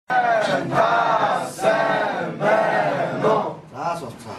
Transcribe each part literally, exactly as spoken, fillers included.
За суцгаа.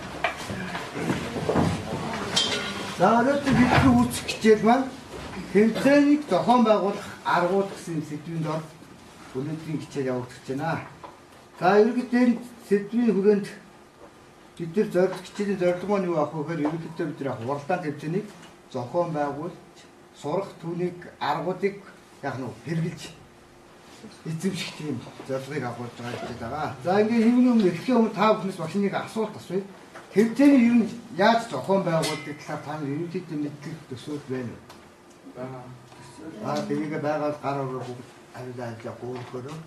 За өнөөдөр бидний үүсгэх хичээл маань тэмцээнийг зохион байгуулах аргууд гэсэн сэдвийн дор өнөөдрийн хичээл явагдаж байна. За ерөнхийдөө энэ сэдвийн хүрээнд бид нар зорилго хичээлийн зорилго маань юу ах вэ гэхээр ерөнхийдөө бид нар хуралдаан тэмцээнийг зохион байгуулж сурах түүнийг аргуудыг яг нь хэрэгжилж эзэмших тийм зорилгыг агуулж байгаа гэж байгаа. За ингээд энэ юм эхлэхийн өмнө та бүхнээс багш нэг асуулт асууя. Тэмцээний ер нь яаж зохион байгуулдаг талаар та нар ерөнхийдөө мэдлэг төсөөл байна уу? Аа. Аа тэнийг байгаад гар ороо бүгд авилаа авлаа гоохороо.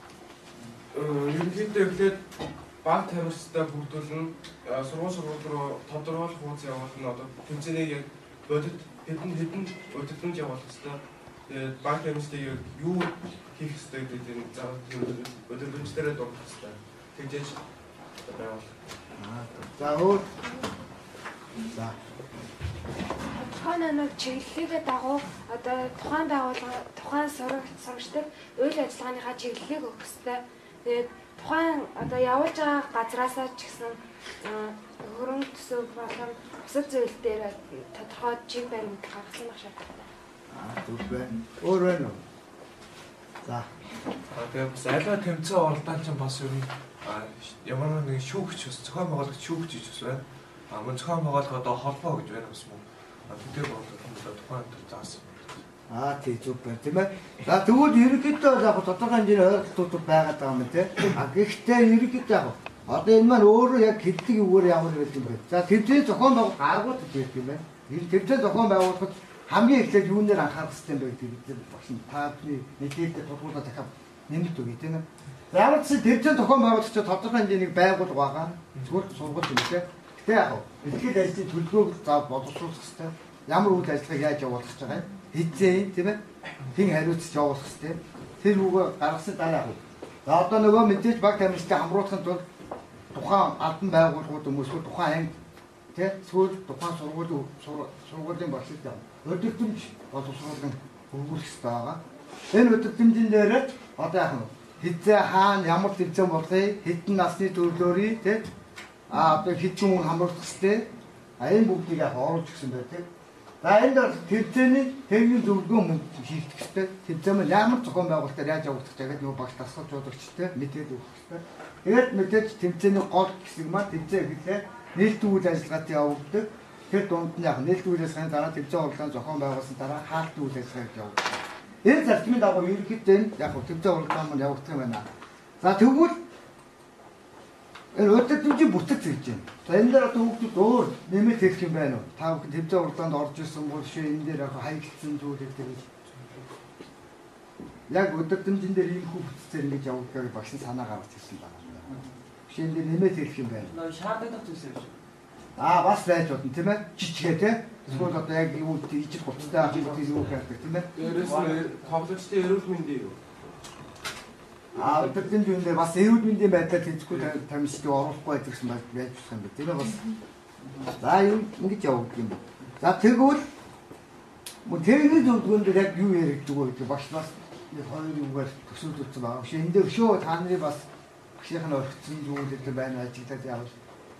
Ерөнхийдөө эхлээд баг тамирчтай бүрдүүлнэ. Сургууль сургууль руу тодорхойлох хуудас явуулна. Одоо тэмцээнийг яг бодит хэдэн хэдэн удирдамж явуулах хэрэгтэй. Тэгээд баг тамирчтай юу хийх хэрэгтэй гэдэг нь зав удирдамжтайраа дурдах хэрэгтэй. Тэгжээж байгуул. Аа. За өөр. За. Тухайн нэг чиглэлээ дагуу одоо тухайн байгууллага тухайн сурагч сурагчдад үйл ажиллагааныхаа чиглэлийг өгөх хэрэгтэй. Тэгээд тухайн одоо явуулж байгаа газраасаа ч гэсэн хөрөнгө төсөв болон бусад зүйл дээр тодорхой чиг баримт гаргасан байх шаардлагатай. Аа зүг байна. Өөр байна уу? За. Аа тэгээд бас аливаа тэмцээн оролдоон ч бас ер нь ямар нэгэн шүүгч бас зохион байгуулагч шүүгч гэж бас байна. Аа мөн зохион байгуулалт одоо холбоо гэж байна бас мөн. Тэдгээр бодлоо тухайн төр заасан. Аа тий зүг байна тийм ээ. За тэгвэл ерөнхийдөө яг тодорхой хэмжээний ойлголтууд байгаад байгаа юм тий. А гэхдээ ерөнхийдөө яг одоо энэ маань өөрөө яг хэлдэг үгээр ямар байх юм бэ? За тэмцээн зохион байгуулах аргууд гэж юм байна. Энэ тэмцээн зохион байгуулахад хамгийн эхлээд юунээр анхаарах хэрэгтэй юм бэ гэдэг бид нар багш таадны нийтдээ тодорхойлоод дахиад нэмэлт үгүй тийм ээ. За ямар ч тэмцээн зохион байгуулагч тодорхой хэмжээний байгуул байгаа. Зүгээр сургууль юм тий. Гэтэ яг бэлтгэл ажлын төлөвлөгөөг заав боловсруулах хэрэгтэй. Ямар үйл ажиллагааг яаж явуулах гэж байгаа юм? Хизээ тийм ээ. Хин хариуцж явуулах хэрэгтэй. Тэр үгээ гаргасан дараа яг. За одоо нөгөө мэдээж баг тамирчтай хамруулахын тулд тухайн албан байгууллагууд хүмүүсгүй тухайн анги тий сүүл тухайн сургуулийн сургуулийн багшд өдөртөмж боловсруулах хөрвүүлэх хэрэгтэй байгаа. Энэ өдөртөмжийн дээр одоо яг хизээ хаана ямар тэмцээн болохыг хэдэн насны төрлөөрий тий а одоо хэдэн хүн хамруулах хэрэгтэй. А энэ бүгдийг яг оруулж гисэн бай тий. За энд тэмцээний техникийн зөвлөгөө мөн хийгдэх хэрэгтэй. Тэмцээн ямар зохион байгуулалтаар яаж явагдах гэдэг нөгөө багш тасгалжуулагчтай мэдээд өгөх хэрэгтэй. Тэгээд мэдээж тэмцээний гол хэсэг маань тэмцээн гэхлээр нээлттэй үйл ажиллагаатай явагддаг. Тэр дунд нь яг нээлттэй үйл ажиллагааны дараа тэмцээн уралдаан зохион байгуулсан дараа хаалттай үйл ажиллагааг явагддаг. Энэ зарчмын дагуу ерөнхийдөө яг тэмцээн уралдаан маань явагдах юм байна. За тэгвэл энэ өдөртөмжийн бүтэц гэж байна. За энэ дээр одоо хүүхдүүд өөр нэмэлт хэлэх юм байна уу? Та бүхэн тэмцээн уралдаанд орж ирсэн бол шээ энэ дээр яг хаягдсан зүйлүүд гэж. Яг өдөртөмжин дээр ийм хүү бүтцээр ингэж явагддаг багш нь санаа гаргаж ирсэн байна. Шээ энэ дээр нэмэлт хэлэх юм байна. Нөө шаардлагатай зүйлсээ биш. Аа бас байж болно тийм ээ. Жижигэ тий. Эсвэл одоо яг юу ижил гуцтай ах юм тийм юу гэдэг тийм ээ. Дээрээс нь тоглогчдын эрүүл мэндийн юу? Аа өдөртөмж юм дээр бас эрүүл мэндийн байдлаар тэнцэхгүй тамирчдыг оруулахгүй байх гэсэн байж байж болох юм байна. Тийм ээ бас. За юу ингэж явагдах юм бэ? За тэгвэл мөн техникийн зөвлөгөөнд яг юу яригддаг вэ гэдэг багш бас нэг хоёр юугаар төсөөлөлдсөн байгаа. Биш энэ дээр өшөө та нарын бас багшийн орхицсан зүйлүүд байна ажиглаад явал.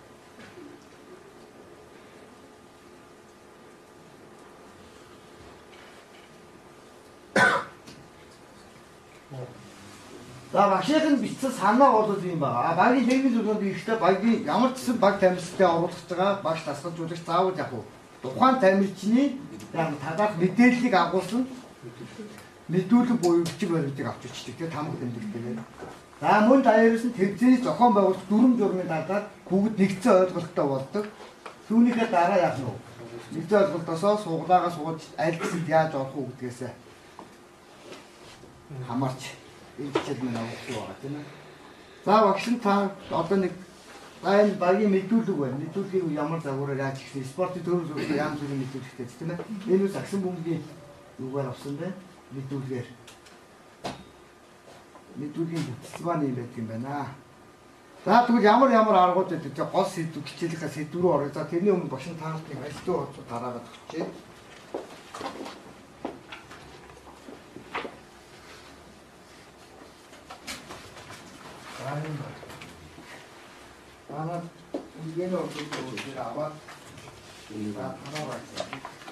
За багшийн бичсэн санаа бол юм байна. Багийн техникийн зөвлөгөөнд ихтэй багийн ямар ч гэсэн баг тамирчтай оруулах байгаа багш тасгалжуулагч заавал яг уу тухайн тамирчны яг тадаах мэдээллийг агуулсан мэдүүлэг буюу бичиг баримтыг авч ичдэг тийм тамга тэмдэгтэй. За мөн даяраас нь тэмцээний зохион байгуулах дүрм журмын дараад бүгд нэгдсэн ойлголттой болдог. Түүнийхээ дараа яг нь нэгдсэн ойлголтоосоо суглаагаа сууж аль хэсэгт яаж орох уу гэдгээс хамаарч энэ хичээл мань авах байгаа тийм ээ. За багш нь та одоо нэг энэ багийн мэдүүлэг байна. Мэдүүлгийг ямар загвараар яаж хийх, спортын төрөл зөвлөгөө ямар зүйлийг мэдүүлэхтэй тийм ээ. Энэ үс агсан бөмбөгийн юугаар авсан бэ? Мэдүүлгээр. Мэдүүлгийн бүтц маань юм байдаг юм байна. За тэгвэл ямар ямар аргууд байдаг те гол сэдв хичээлийнхаа сэдв рүү орё. За тэрний өмнө багш нь таалт нэг ажлын хуудас дараагаад өгчээ. 하나 이게는 어떻게 이제 아마 우리가 하나가 있어.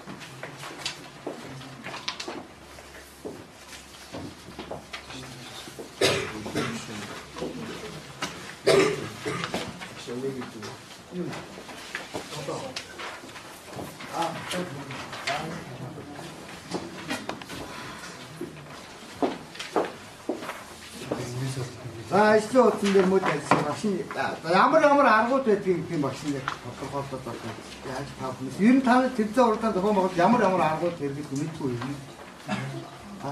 아, 있어 어떤데 뭐 됐어 막신. 아무리 아무리 아무것도 했지 그 막신데 걷걷걷걷. 야, 다 보면서 이런 타는 진짜 어렵다. 너가 먹을 때 아무리 아무리 아무것도 이렇게 그 밑으로 이렇게. 아.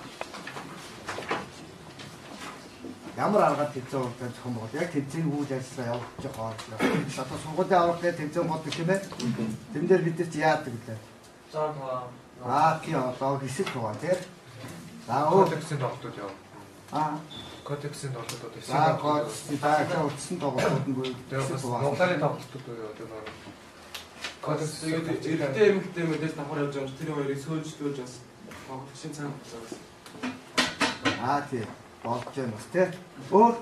아무리 아무리 진짜 어렵다. 저 먹을 때 대체 우자했어요. 저거. 나도 속고자 어렵 때 대체 못 듣기면 됨들 밑에 지야 뜨겠다. 자, 아, 피어. 또 있을 것 같아. 나 어. 컨텍스트는 어떠죠? 아. 컨텍스트는 어떠죠? 아, 거 진짜 저 친구가 어떤 거 내가 있을 봤을 것 때 같아. 너무 талтай тавтдаг юу Кодекс тэгээд эрэгтэй эмэгтэй мэдээс давхар явж байгаа юм. Тэр хоёрыг сөөлжлүүлж бас тоглох шин цаг болсон. 아, тий. болж байна бас тий. Өөр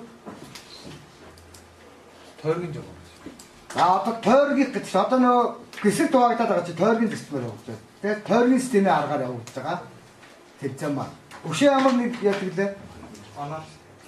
тойргийн жоо. а одоо тойргийг гэж одоо нөгөө гисэг дугаагдаад байгаа чи тойргийн системээр явуулж байна. Тэгээд тойргийн системийн аргаар явуулж байгаа. Тэвцэн маа. Өшөө ямар нэг яг гэлээ. Анаа.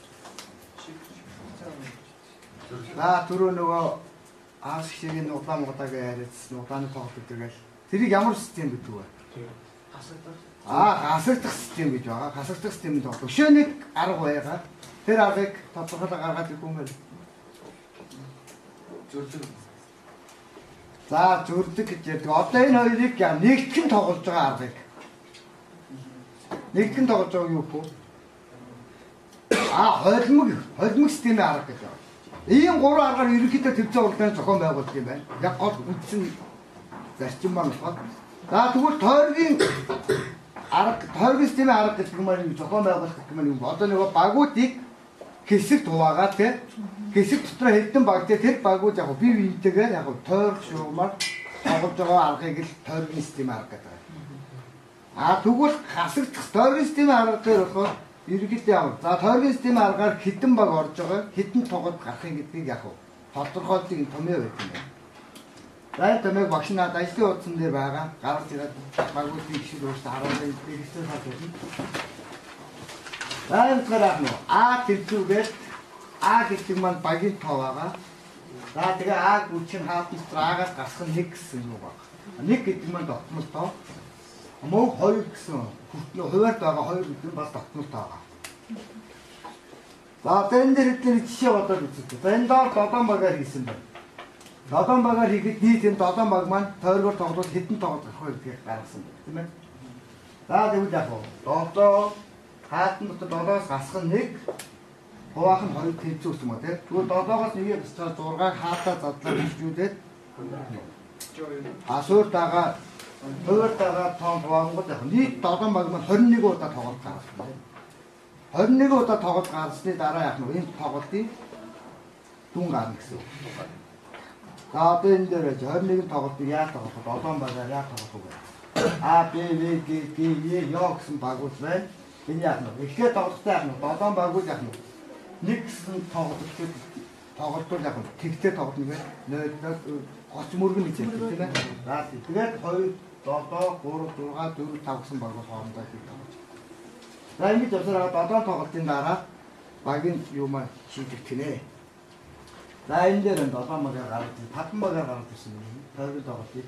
Аа түрүү нөгөө ааш шиг нуглаа мугатаага яриадс нуглааны тоглолт гэдэг. Тэрийг ямар систем гэдэг вэ? Аа, хасагдах систем гэж байгаа. Хасагдах систем нь тоглох. Өшөө нэг арга байгаа. Тэр аргыг тодорхойлоо гаргаад ирэх юм байна. Зүрдэг. За зүрдэг гэж ярьдаг. Одоо энэ хоёрыг нэгтгэн тоглож байгаа аргыг. Нэгтгэн тоглож байгаа юу вэ? Аа, холимог, холимог системийн арга гэж байна. Ийм гурван аргаар ерөнхийдөө төвцөө уралдааны зохион байгуулдаг юм байна. Яг гол үндсэн зарчим маань болохоор. За тэгвэл тойргийн арга, тойргийн системийн арга гэдэг юм аа зохион байгуулах гэх юм юм. Одоо нөгөө багуудыг хэсэг хуваагаад тий хэсэг дотор хэдэн баг тий тэр багууд яг бие биентэйгээр яг тойрох шугамар тоглож байгаа аргыг л тойргийн системийн арга гэдэг. Аа тэгвэл хасагдах тойргийн системийн арга дээр болохоор ерөнхийдөө яг за тойргийн системийн аргаар хэдэн баг орж байгаа хэдэн тоглолт гарахын гэдгийг яг тодорхойлтыг томьёо байдаг юм байна. За томьёог багш надад ажлын утсан дээр байгаа гарч ирээд багуудын гişүүд өөрсдөө харуулсан хэрэгсэл хаад байна. За энэ гарах нь А төвчүүгээд А гэдэг маань багийн тоо байгаа. За тэгээ А гүчин хаалтын драагаас гарах нь нэг гэсэн юм байна. Нэг гэдэг маань дотмол тоо. Мөн хоёр гэсэн хүртнө хуваард байгаа хоёр гэдэг нь бас дотмолтой байгаа. За энэ дээр хэдэн жишээ бодоод үзье. За энэ доор додон багаар хийсэн байна. Додон багаар хийхэд нийт энэ додон баг маань тойргоор тоглоод хэдэн тоглох вэ гэдгийг гаргасан байна. Тийм ээ. За тэгвэл яг гоо. Додоо хаалтан дотор додоос гасах нь нэг хуваах нь хоёр тэнцүү гэсэн юм аа тийм. Тэгвэл додоогоос нэгийг босчоод зургааг хаалтаа задлаа бичүүлээд асууртаага Өөртөө тоон хуваангууд яг нийт додон баг маань хорин нэг удаа тоглож гарсан. хорин нэг удаа тоглож гарсны дараа яг нэг энэ тоглолтын дүн гарна гэсэн. За одоо энэ дээр хорин нэг тоглолтыг яаж тоглох вэ? Додон багаар яаж тоглох вэ? А, Б, В, Г, Г, Е, Ё гэсэн багууд байна. Энэ яг нэг эхлээд тоглохтой яг нэг додон багууд яг нэг нэг гэсэн тоглолтууд тоглолтууд яг тэгтээ тоглоно гэх нөлөө гоц мөргөн гэж ярьдаг тийм ээ. За тэгээд хоёр додоо гурав дурга дөрөв тав гэсэн багууд хоорондоо хийж тоглож. За ингэж явсараа додоо тоглолтын дараа багийн юу маань шийдэх гинэ. За энэ дээр додоо магаар гаргаж, татан магаар гаргаж ирсэн юм. Тойргийн тоглолтыг.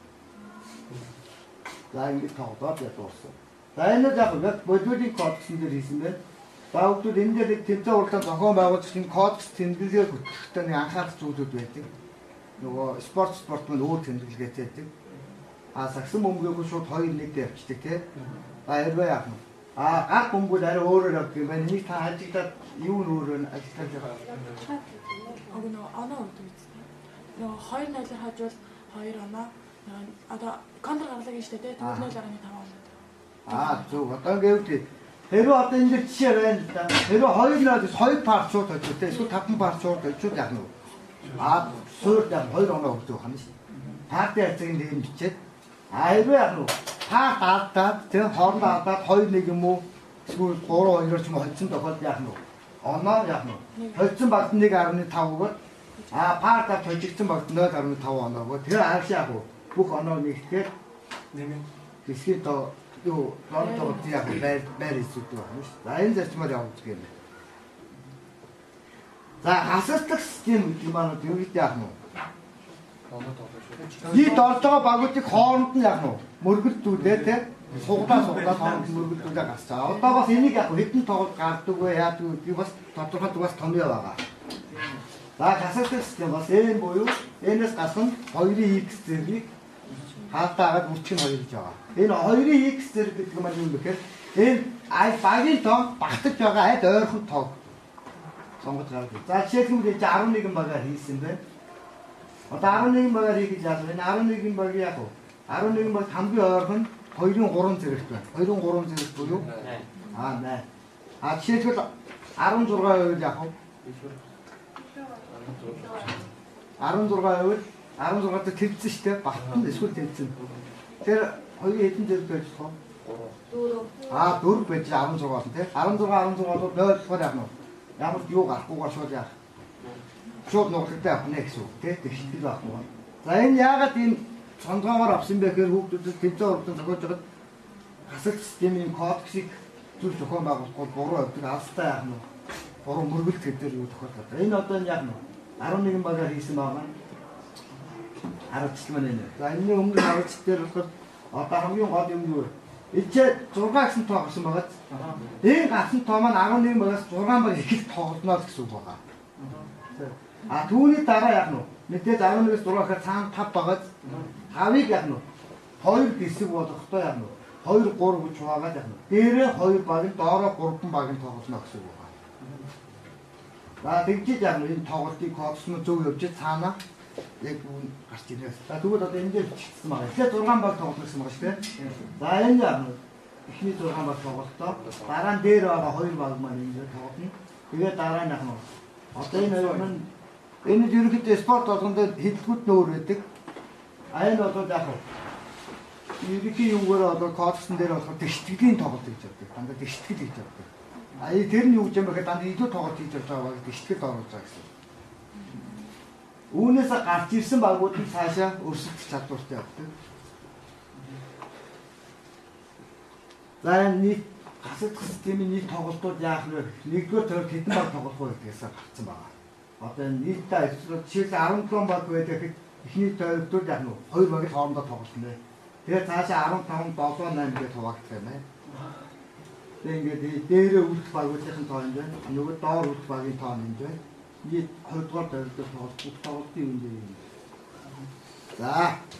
За ингэж тоглоод ядуулсан. За энэ яг яг бодволын кодексын дээр хийсэн байна. За хүмүүс энэ дээр тэмцээн уралдаан зохион байгуулж энэ кодекс тэмдэглэгээ хөтлөхтэй нэг анхаарах зүйлүүд байдаг. Нөгөө спорт спорт мань өөр тэмдэглэгээтэй байдаг. А сагсан бөмбөгөө шууд хоёр нэгдээ явчихдаг тий. А хэрвээ яах вэ? А гал бөмбөгүүд арай өөрөөр явдаг юм байна. Энийг та хажигдаад юу нь өөрөөр нь ажиллаж байгаа. Аа нөгөө оноо өгдөг үстэй. Нөгөө хоёр ноёлоор хажуул хоёр оноо. Одоо контр гарлаг нь штэ тий. нуль ноль таван оноо. Аа зөв. Одоо ингээд хэрвээ одоо энэ дээр жишээ байна л да. Хэрвээ хоёр ноёлоос хоёр парт шууд очив тий. Эсвэл таван парт шууд очив яах нь вэ? А суурд хоёр оноо өгдөг юм шиг. Парти хацгийн дээр нь бичээд а хэрвээ яах нь парт алдаад тий хоорондоо алдаад хоёр нэг юм уу эсвэл гурван хоёроор ч юм холцсон тохиолдолд яах нь вэ? оноо яг нь толцсон багт нэг гаруй тав өгөөд а парта толжигдсан багт нөл гаруй тав оноо өгөө. Тэр ааш яг бүх оноо нэгтгэхэд нэмэн хэсгийг доо юу лонтоо яг байр байр хэсүүд байна шүү. За энэ зарчмаар явуулж гэнэ. За хасалтлах систем гэдэг маань юу гэдэг яах нь вэ? Нийт орж байгаа багуудыг хооронд нь яах нь вэ? Мөргөлдүүлээ те. Суглаа суглаа хооронд мөргөлдүүлээ гарцаа. Одоо бас энийг яг хэдэн тоглолт гардаг вэ? Яадаг вэ? Бас тодорхой бас томьёо байгаа. За хасалтлах систем бас энэ буюу энэс гасан хоёрын x зэргийг хаалтаагаад үрчиг нь хоёр гэж байгаа. Энэ хоёрын x зэрэг гэдэг нь юу юм бэ гэхээр энэ ай багийн тоо багтаж байгаа айд ойрхон тоо сонгож гардаг. За жишээлбэл арван нэгэн багаар хийсэн байна. Одоо арван нэгэн багаар хийх гэж яасан. Энэ арван нэгэн баг яг уу арван нэгэн баг хамгийн ойрхон хоёрын гурван зэрэгт байна. хоёрын гурван зэрэг буюу аа нэ. А жишээлбэл арван зургаа байвал яг уу арван зургаа байвал арван зургаат тэмцэн шүү дээ. Багтан эсвэл тэмцэн. Тэр хоёрын хэдэн зэрэг байж болох вэ? дөрөв. Аа дөрөв байж арван зургаа тийм. арван зургаа арван зургаа бол нөл болохоор яг нь ямар юу гарахгүйгээр шууд яах. Шууд нуглагтай авах нэ гэсэн үг тийм. Тэгшил байхгүй. За энэ яагаад энэ цонгоогоор авсан бэ гэхээр хүүхдүүдэд тэмцээн урагдан зохиож байгаад хасалт системийн кодексыг зөв зохион байгуулахгүй буруу өгдөг алстай яах нь. Буруу мөргөлт гэдэг юу тохиолдол. Энэ одоо яг нь арван нэгэн багаар хийсэн байгаа. Аргачлал маань энэ. За энэний өмнө аргачлал дээр болохоор одоо хамгийн гол юм юу вэ? Эцээ зураг гэсэн тоо гарсан байгаа. Энэ гарсан тоо маань арван нэгэн багаас зургаан баг их тоглоно гэсэн үг байгаа. А түүний дараа яг нь мэдээж арван нэгээс зураг гэхээр цаана тав багаз тавыг яг нь хоёр хэсэг болгохдоо яг нь хоёр гурав гэж хуваагаад яг нь дээрээ хоёр баг доороо гурван баг тоглоно гэсэн үг байгаа. За тэгжиж яг нь энэ тоглолтын кодс нь зөв явж цаана яг бүгд гарч ирнэ. За тэгвэл одоо энэ дээр бичсэн байгаа. Тэгэхээр зургаан баг тоглох гэсэн байгаа шүү дээ. За энэ яг эхний зургаан баг тоглолтоо дараа нь дээр байгаа хоёр баг маань ингэ тоглоно. Тэгээд дараа нь яг нь одоо энэ хоёр нь энэ ерөнхийдөө спорт болгонд хэдэлгүүд нөр байдаг. А энэ бол яг ерөнхий юугаар одоо кодсон дээр болохоор тэгштгэлийн тоглолт гэж байдаг. Дандаа тэгштгэл гэж байдаг. А тэр нь юу гэж юм бэ гэхээр дандаа илүү тоглолт хийж явж байгаа баг тэгштгэл оруулж байгаа гэсэн. Үүнээс гарч ирсэн багууд нь цаашаа өрсөлдөх чадвартай явдаг. За нийт хасалт системийн нийт тоглолтууд яах вэ? Нэгдүгээр төр хэдэн баг тоглох вэ гэдгээс гарсан байгаа. Одоо нийтдээ жишээлбэл арван таван баг байдаг хэд эхний тойрогтууд яах нь хоёр багийн хоорондоо тоглоно. Тэгээд цаашаа арван таван долоо найман гэж хуваагдах юм байна. Тэгээд ингээд дээрээ үлдэх багуудын тоо юм байна. Нөгөө доор үлдэх багийн тоо юм байна. Нийт хоёр дугаар тойрогтод тоглох бүх тоглолтын юм дээр юм. За.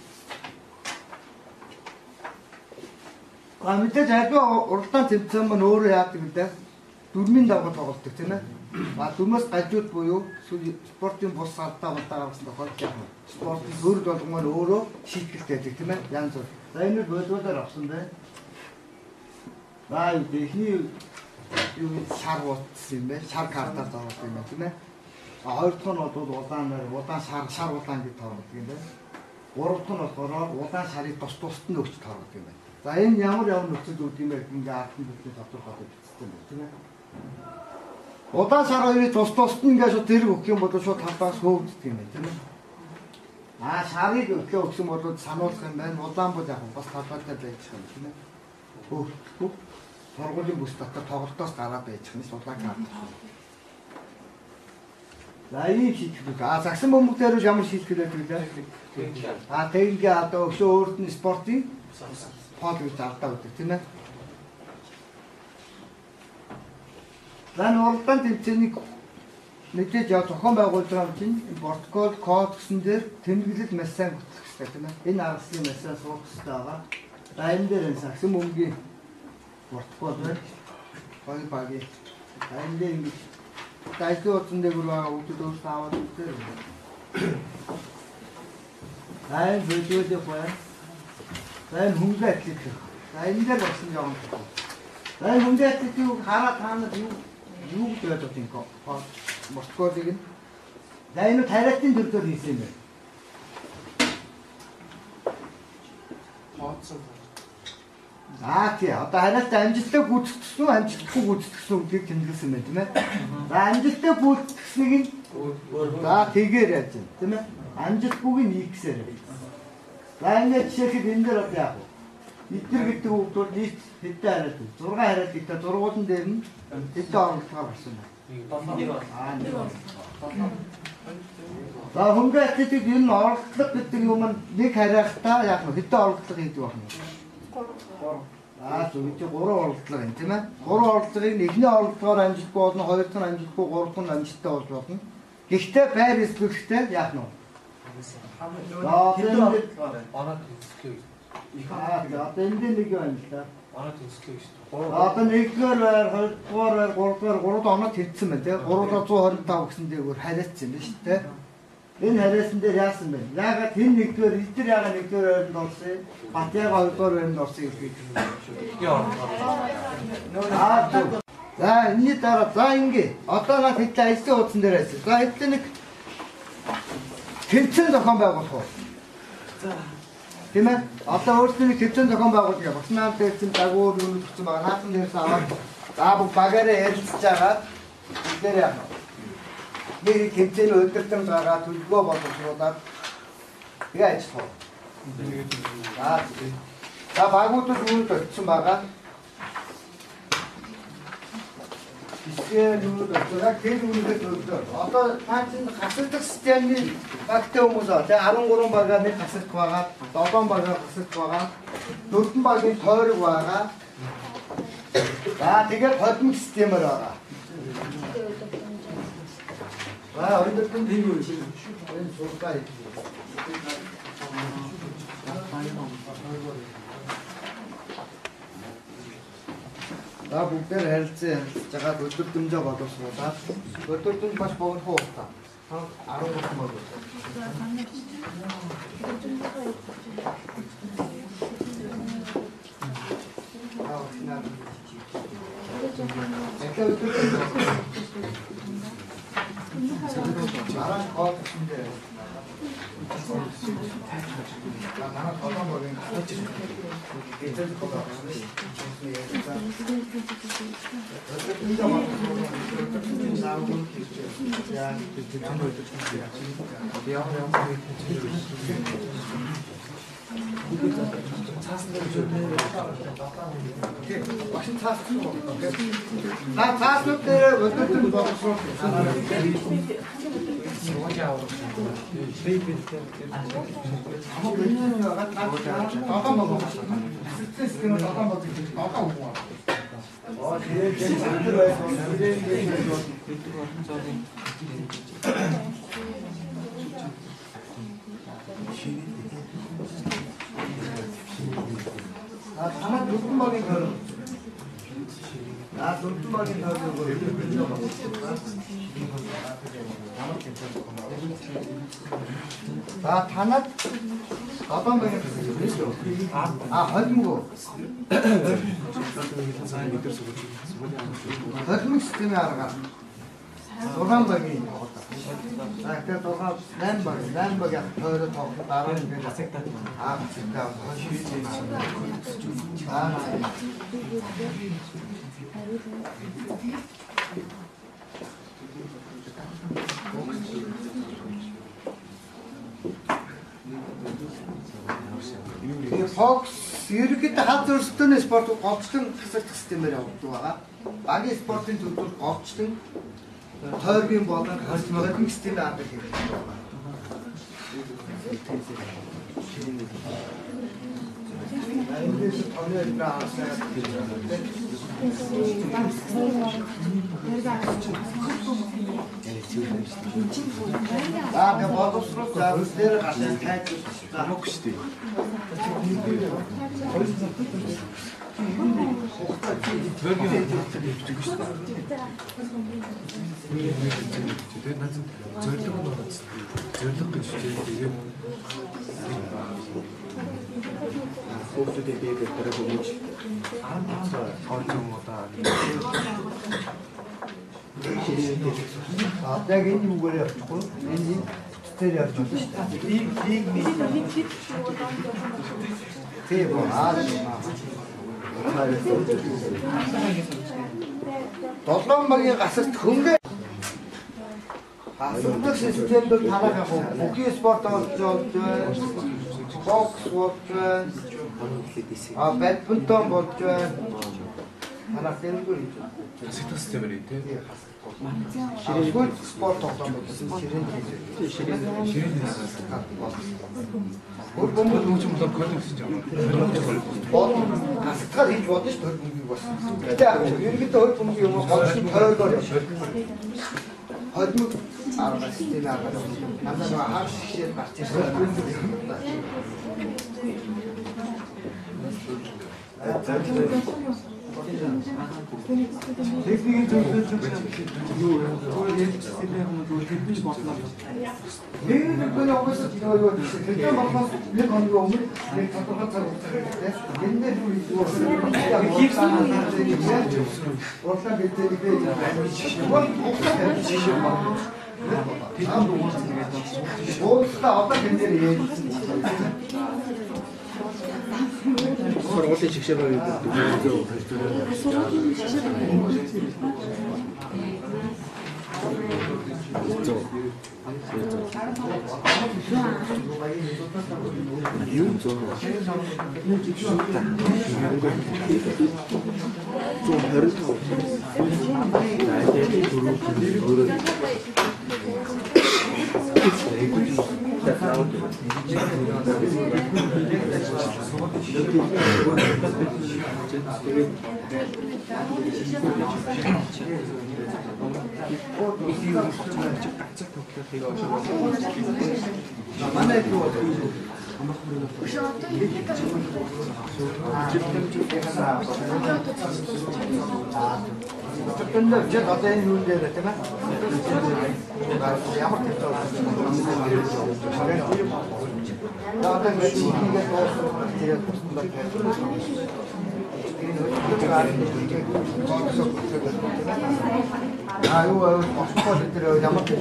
А мэдээж альва уралдаан тэмцээн маань өөрөө яадаг вэ? Дөрмийн даваа тоглолдог тийм ээ. А дөрмөөс гажууд буюу спортын бус алдаа болдоо гаргасан тохиолдол яах вэ? Спортын хөрд болгомоор өөрөө шийдэлтэй байдаг тийм ээ. Янз бүр. За энэ бодлоор авсан байна. За ихний юу шар утсан юм байна. Шар картаар зовлон юм байна тийм ээ. А хоёр дахь нь бол улаанаар улаан шар шар улаан гэж тоордог юм байна. Гурав дахь нь болохоор улаан шарыг тус тусад нь өгч тоордог юм байна. За энэ ямар ямар нөхцөл үүд юм бэ? Ингээ ардын бүтээл тодорхой бичсэн байна тийм ээ. Улаан шар хоёрыг тус тусад нь ингээ шууд зэрэг өгөх юм бол шууд талбаас хөөгддөг юм байна тийм ээ. А шарыг өгөхөө өгсөн бол сануулах юм байна. Улаан бол яг бас талбайтай байж байгаа юм тийм ээ. Хөөгдөхгүй. Сургуулийн бүс дотор тоглолтоос гараад байж байгаа нь улаан карт. За ийм шийтгэл. А загсан бөмбөг дээр ямар шийтгэл байдаг вэ? А тэгингээ одоо өшөө өөрт нь спортын пол гэж алдаа үүдэг тийм ээ. За уралдаан тэмцээнийг мэдээж яа зохион байгуулж байгаа юм чинь протокол код гэсэн дээр тэмдэглэл маш сайн бүтлэх хэрэгтэй тийм ээ. Энэ аргаслалыг маш сайн суулгах хэрэгтэй байгаа. За энэ дээр энэ загсан бөмбөгийн протокол байна. Хоёр багийн. За энэ дээр ингэж дайсан утсан дээр байгаа хүүхдүүд өөрсдөө аваад үзээ. Аа видео байна. За энэ хүнгээ атлет. За энэ дээр болсон юм. За энэ хүнгээ атлетийг хараад таанад юу юу гэж бодож байна ко? Москвыг нь. За энэ тариалтын төрөөр хийсэн юм байна. Хоцсон. Аа тий. Одоо хараалт амжилттай гүйцэтгэсэн үү, амжилтгүй гүйцэтгэсэн үү гэдгийг тэмдэглэсэн байна тийм ээ. За амжилттай гүйцэтгэснийг нь за тэгээр яаж юм тийм ээ. Амжилтгүйг нь x-ээр. За ингээд жишээхэд энэ дээр одоо яах вэ? Эдгээр гэдэг үг бол нийт хэдэн хараалт вэ? зургаан хараалт гэдэг зургуулсан дээр нь хэдэн орлогоор гарсан байна? Аа нэг. За хөнгө атлетик энэ орлого гэдэг юм нэг хараалтаа яах вэ? Хэдэн орлого хийдэг байх нь? Аа зөв чи гурван орлого юм тийм ээ. Гурван орлогыг эхний орлогоор амжилтгүй болно, хоёр дахь нь амжилтгүй, гурав дахь нь амжилттай болж болно. Гэхдээ байр эсвэлхтэй яах нь вэ? За тэнд Оноод тэнцлээ. аа одоо энэ дээр нэг юм байна л да. Оноод тэнцлээ шүү дээ. Одоо нэгдүгээр байр, хоёрдугаар байр, гуравдугаар гурав оноо тэнцсэн байна тийм. гурав зуун двадцать пять гэсэн дээгүүр хариацсан юм шүү дээ. Энэ хариацсан дээр яасан бэ? Яагаад энэ нэгдүгээр, эдгээр яагаад нэгдүгээр байранд орсон? Бат яг хоёрдугаар байранд орсон гэдэг юм. Аа за энэ дараа за ингээ. Одоо над хэдэн ажлын хуудсан дээр байсан. За хэдэн нэг тэмцээн зохион байгуулах уу? За тийм ээ. Одоо өөрсдөө нэг тэмцээн зохион байгуулах гэх. Багш нар дээр чинь дагуур юм өгсөн байгаа. Наасан дээрээс аваад за бүх багаараа ярилцж байгаа. Бид дээр яах вэ? Нэг тэмцээний өдөртөн байгаа төлөвлөгөө боловсруулаад тэгээ ажиллах уу? За за багуудад үүнд очсон байгаа. Эсвэл үүнд очсон. Тэр үүнээс өдөр. Одоо та чинь гасалдах системийн багтай хүмүүс аа. Тэгээ арван гурван багаар нэг гасалдах байгаа. долоон багаар гасалдах байгаа. дөрвөн багийн тойрог байгаа. За тэгээд холбог системээр байгаа. Аа өдөртөн тийм үү? Энэ сургай. За бүгдээр харилцан харилцаж байгаа өдөртөмжөө боловсруулаад өдөртөмж бас богино хугацаа. арван гурван бол. Араа гол гэсэндээ манай толгой мөрийн хатчих гэдэг байгаа. Багш цаасан уу? На цааснууд дээр өдөртөн боловсруулах. Amo benar kan apa mau ngomong? Sukses dengan apa mau jadi apa mau? Oh dia dia itu lah, dia dia ah, anak dukung bagi kalau, ah dukung bagi kalau 아, 단합 어떤 방에 그렇죠? 아, 헐무. 헐무 시스템이 알아가. 도산 방이 나왔다. 아, 그 도산 램버기, 램버기 더러 더 나가는 게 색다. 아, 색다. 허시비지. 아, Фокс ерөнхийдөө хад зөрчилдөөний спорт говчлон хасагдах системээр явагддаг байгаа. Багийн спортын төлөвлөлт говчлон тойргийн болон холбооны системээр авдаг хэрэгтэй байна. Эндээс тооны нааснаа Аа, боловсрол заавал дээр гашаа тайж замок штий. Тэгээд надад зориг нь байна. Зориг гэж тэгээд хүүхдүүдийн биеийг дараа хөгжиж аа орж юм уу та. А яг энэ үгээр явахгүй. Энэ тэр явж байна шүү дээ. Лиг лиг нэг. Тийм аа. долоон багийн гасалт хөнгөө асуултын системд тараах бүхий спорт болж байна. Бокс болж байна. А бадминтон болж байна. Танаас тэрнгүү хийж байна. Асуултын системээр тий. Ширээ спорт тоглоом болсон. Ширээ хийж. Ширээ хийж. Өөр бомбол Юу ч юм бол коллекц хийж байгаа. бод гасцгаар хийж бодно шүү дээ бөмбөгийг бас. Гэтэ ерөнхийдөө өөр бөмбөгийн юм голчны тойрогоор hodмог арга систем арга намайг хаас шиг гарч ирсэн. Техникийн зөвлөлт юу өөр хэлцсэн юм уу хэлбэж бодлоо. Нэг нэг гол обос юу тэгэхээр болохоос нэг хоног өмнө нэг тодорхой цаг хугацаатай энэ дээр юу хийх санаа нэг уртлаа гэдэг нь бол ухтаа жишээ байна. Тэнд дуусна гэдэг. Уулзлаа одоо энэ дээр ярьсан. Сургуулийн шигшээ байгаад юу зөө манай юу 근데 제 어떤 이유인데 그랬잖아. ямар тэр 나한테 같이 이게 또 제가 아유, 어스퍼들이 ямар тэр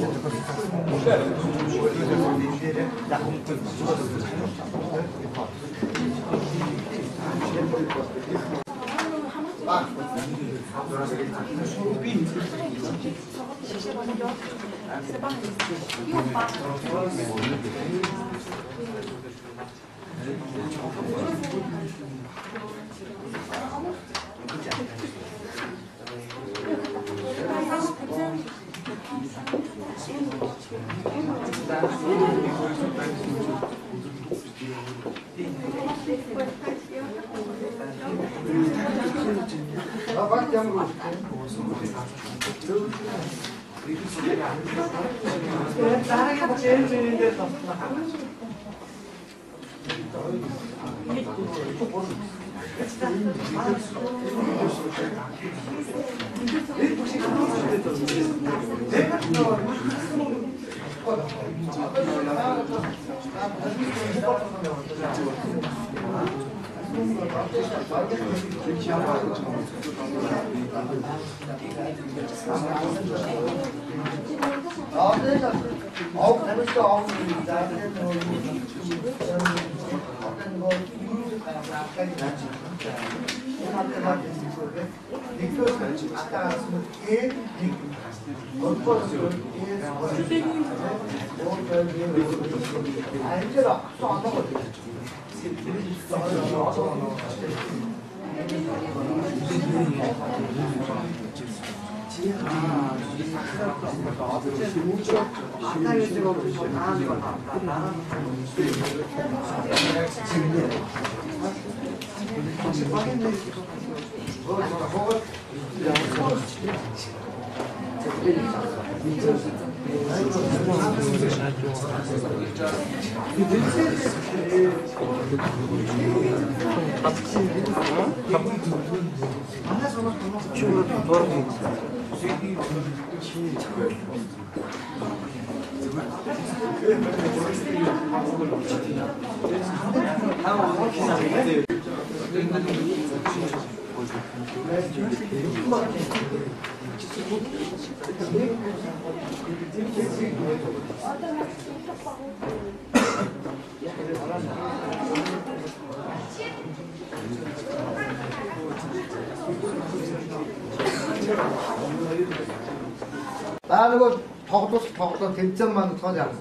나 이거 더도 더도 댐점만 터지 않았어.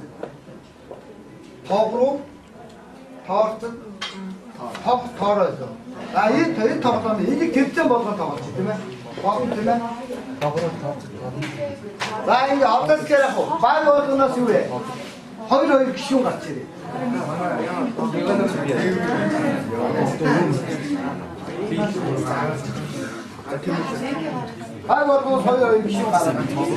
더로 더스 더 더러서. 나이 더 더서 이게 댐점 먹어 더지. 그러면 먹으면 되면 더로 더. 나 이제 어떻게 하라고? 빨리 얻어나 쓰래. 허리로 이렇게 쉬운 같지. 아이고 또 서요 이렇게 쉬운 가라.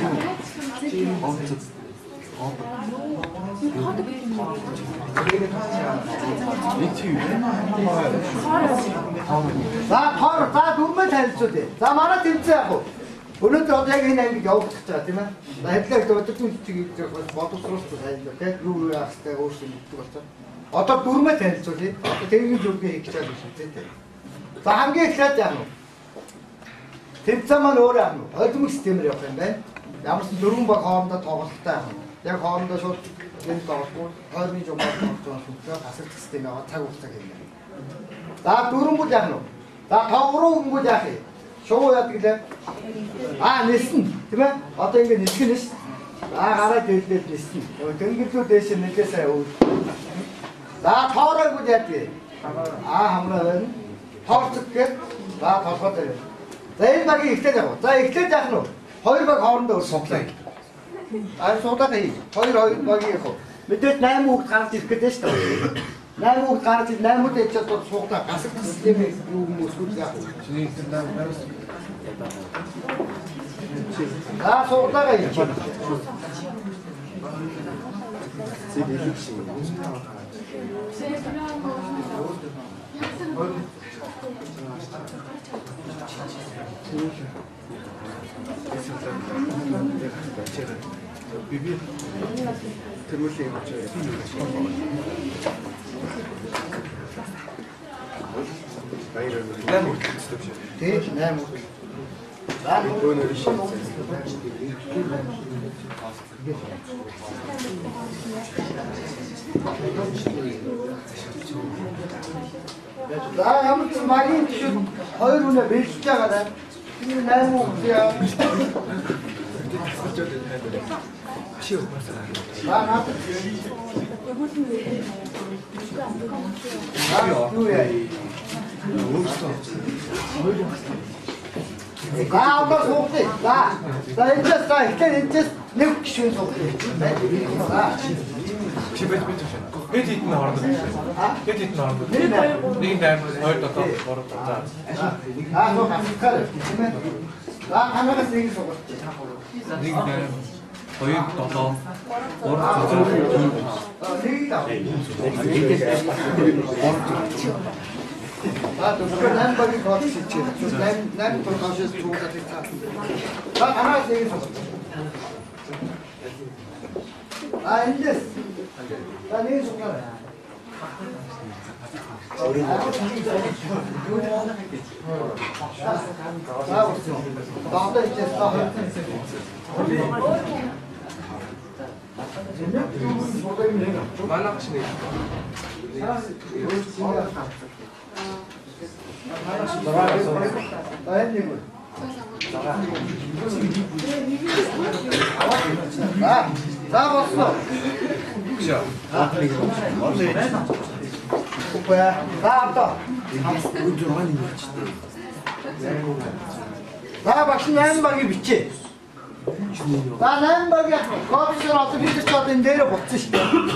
나 털어 다 돈만 잘 써대. 나 말아 진짜고. 오늘도 어떻게 그냥 겨우 붙였지만 나 했을 때 어떻게 좀 저거 뭐도 쓰러졌어. 이렇게 루루 왔을 때 옷을 입고 갔어. 어떤 돈만 잘 써지. 되게 좋게 기차도 쓸때. 나 한 개 했잖아. 댐점만 오래 하노. 어떤 시스템을 옆에 야무슨 누른 바 가운데 더 갔다. 내가 가운데 저 왼쪽 가고 얼미 좀 좀 숙자 가서 시스템이 타고 시작했네. 나 누른 거 잡노. 나 더로 거 잡해. 쇼야 되게. 아, 니슨. 그러면 어떤 게 니슨 니슨. 나 가라 될 때 니슨. 어, 등기도 대신 내겠어요. 나 더를 거 잡해. 아, 하면 더 쓸게. 나 더 받아요. 내일 막이 익대자고. 자, 익대자고. 허리가 가운데 없어. 아, 소다네. 허리 허리 막이고. 근데 나무 가르치 그 됐어. 나무 가르치 나무 대체 또 소다 가서 시스템에 요구 소리하고. 나 소다가 있지. 비비 들어올 때 맞죠? 나무. 네, 나무. 나무. 오늘 시 나 아무튼 많이 허이로는 몇 숫자가 나. 나무야. 나 나도. 나 누구야? 나 아빠 속대. 나. 나 이제 나 이제 이제 내 기준 속대. 나. 집에 집에 좀. хэд хэд нь орно. хэд хэд нь орно. Нэг даймар хоёр дотоо гурав дотоо. 아, 너 가스칼. 나 하나가 세게 속았지. Нэг даймар хоёр дотоо гурав дотоо. 어, 세게다. 아, 또 그걸 난 거기 거기 있지. 난, 난 또 거기서 좋은 거 됐다. 나 하나 세게 속았지. 아, 이제. 나 내일 속았네. 나도 이제 싸워. 만화 하시네. 나 했니? 나, 나 봤어. 그죠? 뭐야? 나 왔다. 나 박신 양박이 믿지? 나 양박이 거기서 어떻게 됐든 내려 먹지.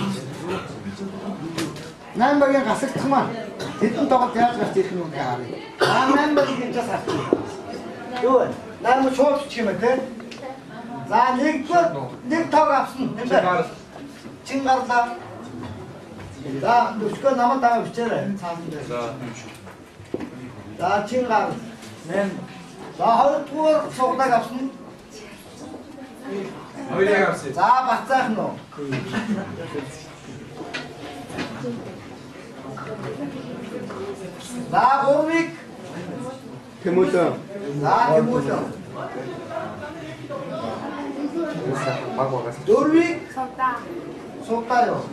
양박이 갔을 때만 대충 더 대학 갔을 때 그런 게 아니야. 나 양박이 괜찮았지. 이건 나뭐 좋아 치면 돼? 나 넥터 넥터 값은 근데 지금 갔다. 나 누가 남았다가 비춰래. 나 지금 가. 나 하루 또 속다 값은. 어디 갔어요? 나 봤자 너. 나 고르믹. 대모장 나 대모장. 노르믹. 속다. 속다요.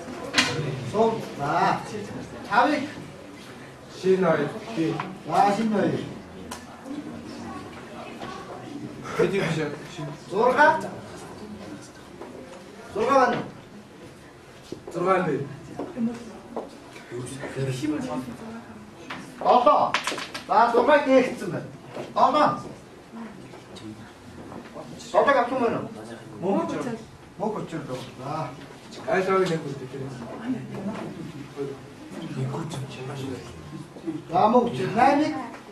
속다. 자윅. 신나이. 나 신노이. 어디 가셔? 돌가. 들어가면 들어가면 어서 나 정말 계획했으면 어서 어서 갔으면은 뭐 그쪽 뭐 그쪽도 아 알싸하게 내고 있대. 나 먹지 나니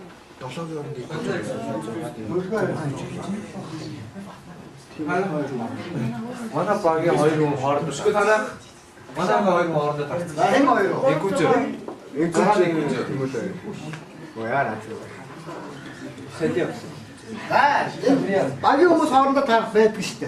Манай багийн хоёр хүн хооронд өсгөө танаа. Манай багийн хоёр хүн хоорондоо тарцсан. 나 행어요 Экүч. Экүч Тэмүүлээ. Гояа наач. Сэдио. 아 아기 хүмүүс хоорондоо тарах байдаг штэ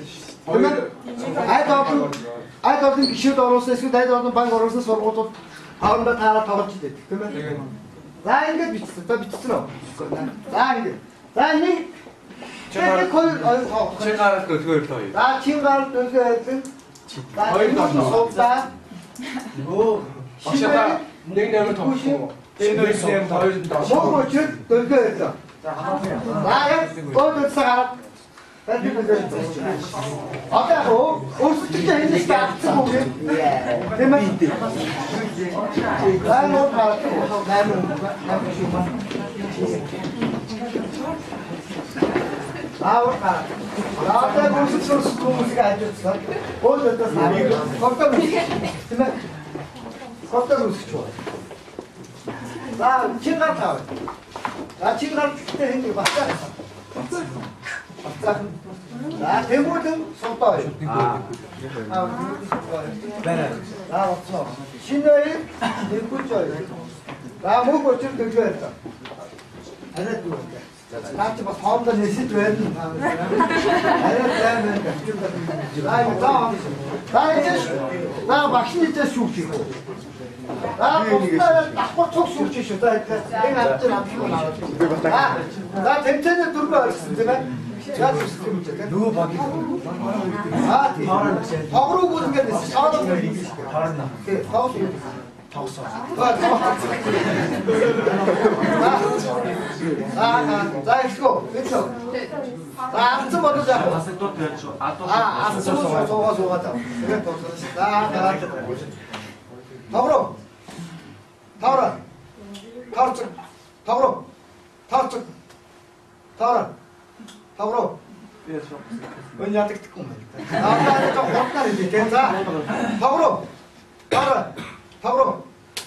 айд олон айд олон гişүүд оруулсан эсвэл айд олон банк оруулсан сургуулиуд хоорондоо таараа тоглож идэв тийм ээ за ингэж бичсэн та бичсэн үү за ингэж за нэг чи хоёр Чи гараад дөлгөө ирлээ хоёр. за чин гараад дөлгөө ирлээ за хоёр нь суултаа өө Багшаа нэг нэмэр тоглохгүй. Энэ нэг хоёр доош. 뭐 줄 дөлгөө ирлээ за яг гол цагаар Tadi betul. Ada oh, urus kita ini start semua. Tema itu. Lalu apa? Lalu lalu cuma. Lalu apa? Lalu urus urus musik aja. Oh, itu sama. Kota musik. Tema. Kota musik cuma. Lalu cinta tahu. Lalu cinta kita ini bahasa. 자, 대모든 속도예요. 아, 네. 나 없어. 신호일 일구조예요. 나 먹고 좀 들려했다. 안 했죠. 나 지금 사업도 내시 되는. 안 했다면 나 이거 다 나 이제 나 막신 이제 숙지고. 나 뭔가 딱 촉 숙지셔. 나 이제 내가 앞에 앞으로 나왔지. 아, 나 덴텐에 들어왔으면 제가 누구 바뀌고 아, 박으로 보는 게 됐어. 사다 보는 게 다른 그 사업이 덕서. 아, 아, 자, 이거 그렇죠. 아, 앞서 먼저 자. 아, 앞서 소가 소가 소가. 그래 또 자, 자. 박으로. 박으로. 가르쳐. 박으로. 가르쳐. 박으로. 박으로. 언니 한테 듣고만. 나한테 좀 혼나는 게 괜찮아. 박으로. 박으로. 박으로.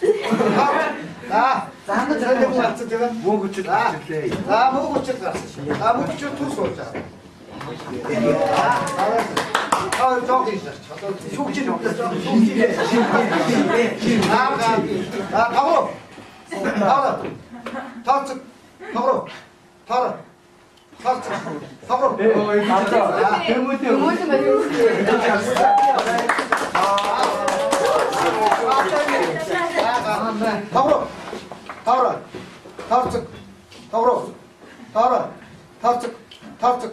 나, 나한테 전쟁 왔을 때가 뭐 고쳐 갔을 나, 뭐 고쳐 갔을 때. 나, 뭐 고쳐 투수 왔잖아. 아, 알았어. 아, 저기 있어. 속지 좀 있어. 속지. 나, 나, 나, 박으로. 박으로. 박으로. 박으로. 박으로. 박으로. 어, 맞다. 대모티. 대모티 박으로. 박으로. 박으로. 박으로. 박으로. 박으로. 박으로.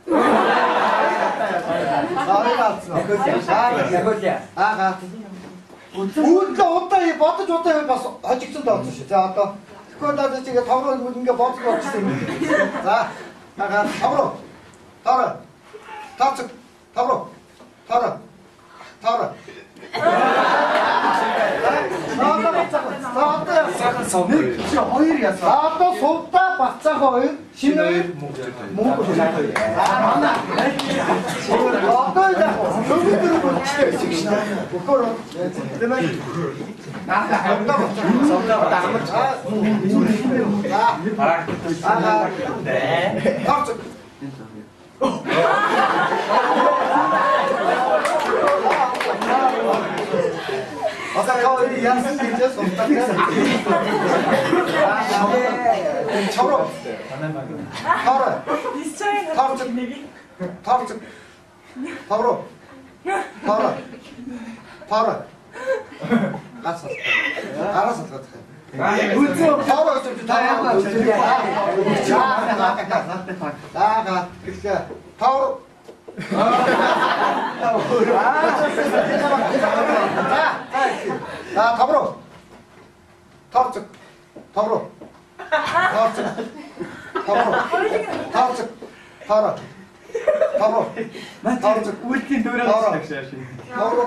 아, 가. 웃다 웃다 이 버트 좋다 해 봤어. 아직 좀 더. 자, 아까 그건 다 지금 박으로 묻은 게 버트가 없지. 자. 나가 답으로 답으로 답측 답으로 답으로 답으로 나왔다 박자고 나왔다 네 허일이야 나왔다 속다 박자고 신을 먹고 싶어요 아 맞나 어떠냐고 저기들은 치료 그거로 때문에 나가 한다 박자고 속다 박자고 아 네 답측 아까 거의 양승이죠, 손톱에. 아, 저로. 바로. 바로 쭉. 바로 쭉. 바로. 바로. 바로. 알았어. 알았어. 물좀 바로 좀 다양한 거. 자, 나가, 나가. 나가. 그러니까 바로. 자, 답으로. 답 쪽. 답으로. 답 쪽. 답으로. 답 쪽. 답으로. Тавруу. Наач үлтийн дөрөв гэж шааш. Тавруу.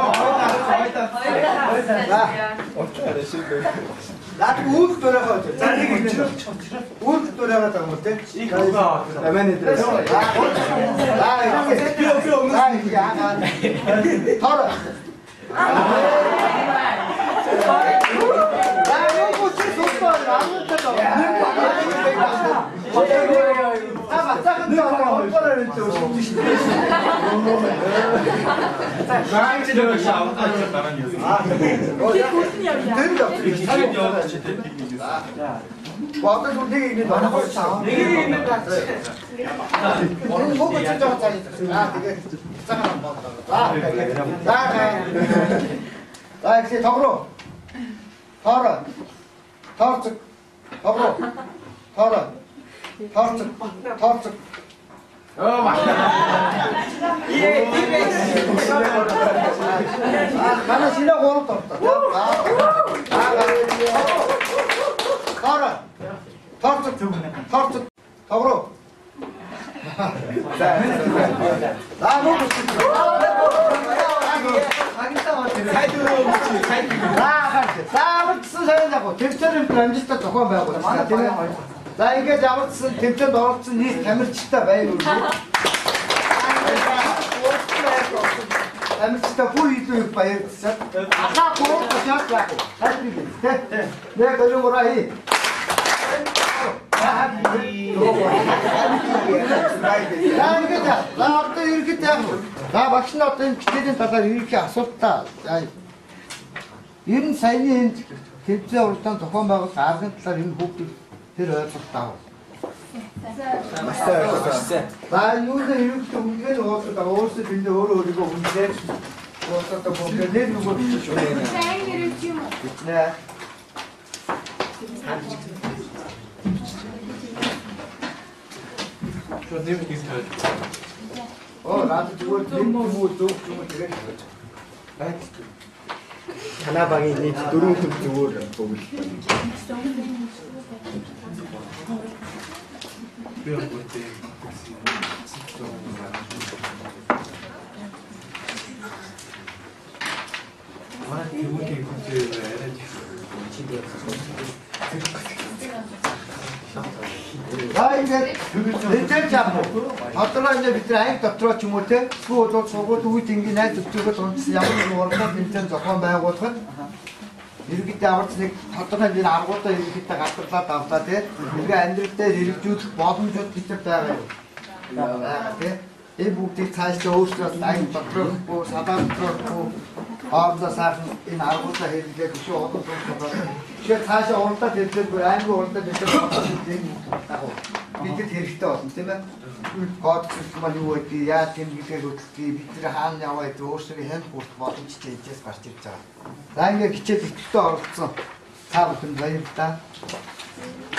Наад үүх дөрөөгөө. За нэг өчрөө. Үүх дөрөөгөө тагмал тий. Их уу. Аманы дээр. Аа, би би өмнө. Аа, яагаад. Тавруу. 자, 이제 덕으로 털어 털쭉 덕으로 털어 털쭉 털쭉 어 맞다 예 아 가나 지나고 오는 또 없다 털어 털쭉 털쭉 덕으로 나 먹고 싸움을 사야자고 덱처럼 남짓다 조금 배우고 나 이게 잡았은 덱처 넣었은 이 담을 치다 배우고 담을 치다 보이도 있어요 아까 보고 시작하고 내가 그런 거라 이 나 이렇게 자, 나 어때 이렇게 되고 나 막신 어떤 기대된 다다 이렇게 아쉽다. 이런 사이는 대체 올단 도움하고 가는 딸 이런 복도 들어졌다고. 맞아요. 나 요새 이렇게 움직여 놓았다. 옷을 근데 오래 오리고 움직여. 옷도 보면 내리고 좋네. 생일을 지금 네. 어, 나도 저걸 주고 좀 주고 되게 하나방에 있는 누룽 좀 주고 보고 싶어. 아 이제 일절 잡고 어떤 이제 밑에 아예 덮들어지 못해 수고도 수고도 우리 ting기나 득득고 돈 쓰자고 원래 일절 조금 배우고선 이렇게 잡았으니 어떤 이제 아무것도 이렇게 딱 갖다 담다 돼 우리가 앉을 때 이렇게 쭉 보듬 줘 뒤쪽 따라요 이 북티 사실 오스트라스 아이 덮들고 사단 들고 아무도 사실 이 나고서 해지게 그 어떤 그 사실 온다 됐을 거 아니고 온다 됐을 거 하고 밑에 데리다 왔으면 거기서 뭐지 야팀 밑에 그 밑에 한 나와 있고 오스트리 핸드포트 받은 진짜 이제 같이 있자. 나에게 기체 듣도 없어. 다 무슨 거였다.